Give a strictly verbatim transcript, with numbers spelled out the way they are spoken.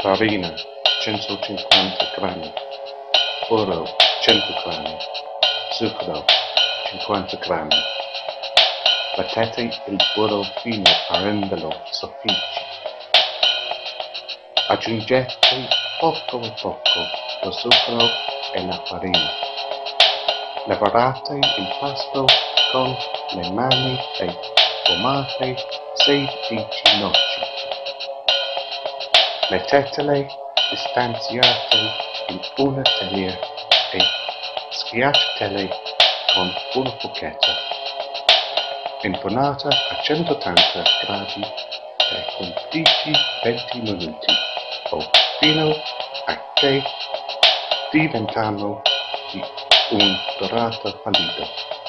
farina centocinquanta grammi, burro cento grammi, zucchero cinquanta grammi. Battete il burro fino a renderlo soffice. Aggiungete poco a poco lo zucchero e la farina. Lavorate il pasto con le mani e formate sedici noci. Mettetele distanziate in una teglia e schiacciatele con una forchetta. Impanata a centottanta gradi per quindici venti minuti o fino a che diventano di un dorato pallido.